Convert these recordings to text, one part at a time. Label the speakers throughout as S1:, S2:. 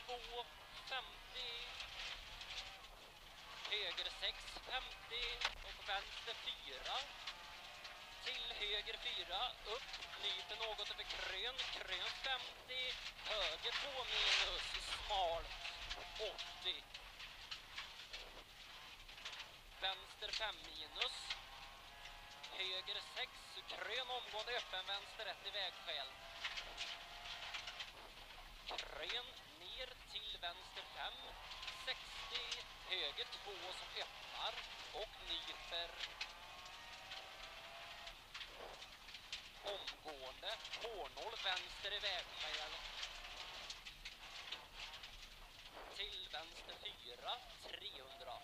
S1: 2, 50. Höger 6, 50. Och vänster 4. Till höger 4, upp, nyper något över krön, krön 50, höger 2 minus, smal 80. Vänster 5 minus, höger 6, krön omgående öppen, vänster 1 i vägskäl. Krön ner till vänster 5, 60, höger 2 som öppnar och nyper. Omgående, H0, vänster i vägskäl. Till vänster 4, 300.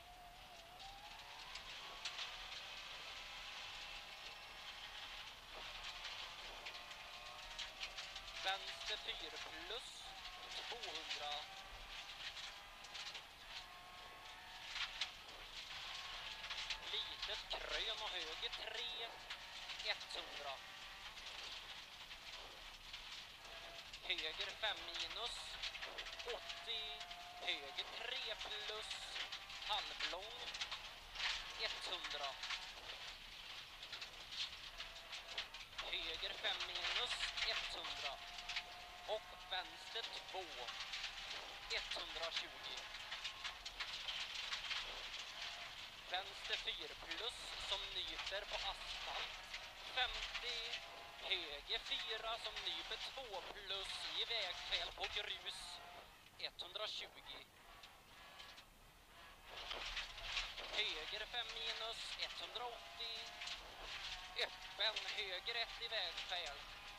S1: Vänster 4 plus, 200. Litet krön och höger 3, 100. Höger 5 minus, 80, höger 3 plus, halvlång, 100. Höger 5 minus, 100. Och vänster 2, 120. Vänster 4 plus som nyper på asfalt, 50. Höger 4 som nyper 2 plus i vägskäl på grus, 120. Höger 5 minus, 180. Öppen höger 1 i vägskäl,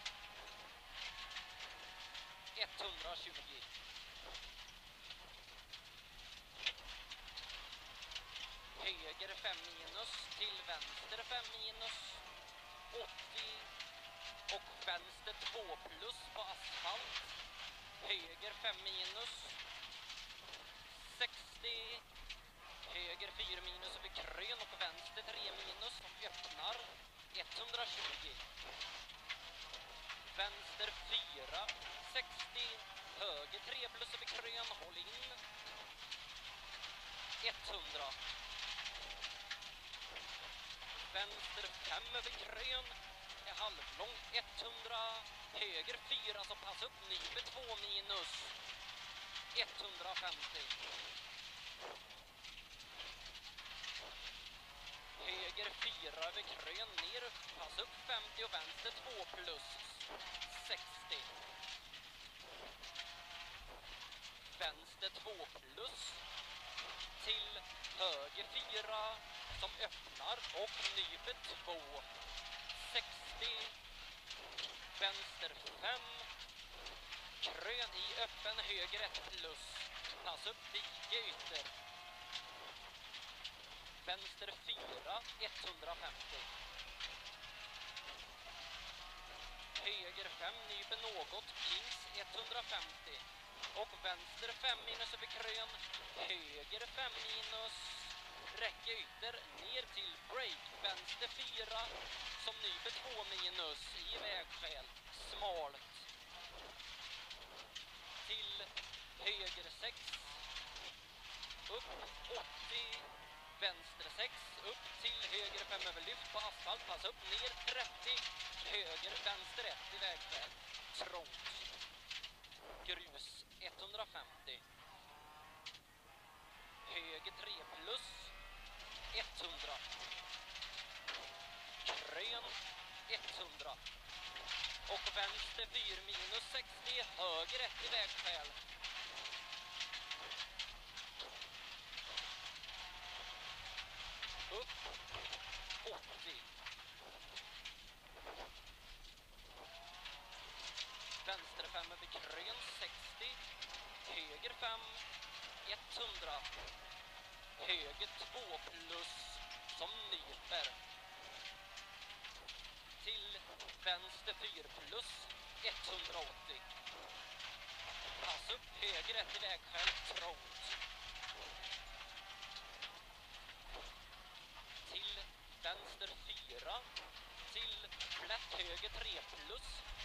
S1: 120. Höger 5 minus till vänster 5 minus, 80. Och vänster 2 plus på asfalt, höger 5 minus, 60. Höger 4 minus över krön och vänster 3 minus som öppnar, 120. Vänster 4, 60. Höger 3 plus över krön, håll in, 100. Vänster 5 över krön, är halvlång, 100. Höger 4 som passar upp, nyper 2 minus, 150. Höger 4 över krön, ner, pass upp 50 och vänster 2 plus, 60. Vänster 2 plus till höger 4 som öppnar och nyper 2, 60. Vänster 5. Krön i öppen höger 1 plus. Pass upp dike ytter. Vänster 4, 150. Höger 5, nyper något, links 150. Och vänster 5 minus över krön. Höger 5 minus. Räcke ytter ner till break. Vänster 4 som nyper 2 minus i vägskäl. Smalt. Till höger 6. Upp 80. Vänster 6. Upp till höger 5 överlyft på asfalt. Pass upp ner 30. Höger vänster 1 i vägskäl. Trångt. Grus 150. Höger 3 plus 100. Krön 100. Och vänster 4 minus 60. Höger 1 i vägskäl. Upp 80. Vänster 5 över krön 60. Höger 5 100. Höger 2 plus som nyper. Till vänster 4 plus 180. Pass upp höger 1 i vägskäl trångt. Till vänster 4. Till flätt höger 3 plus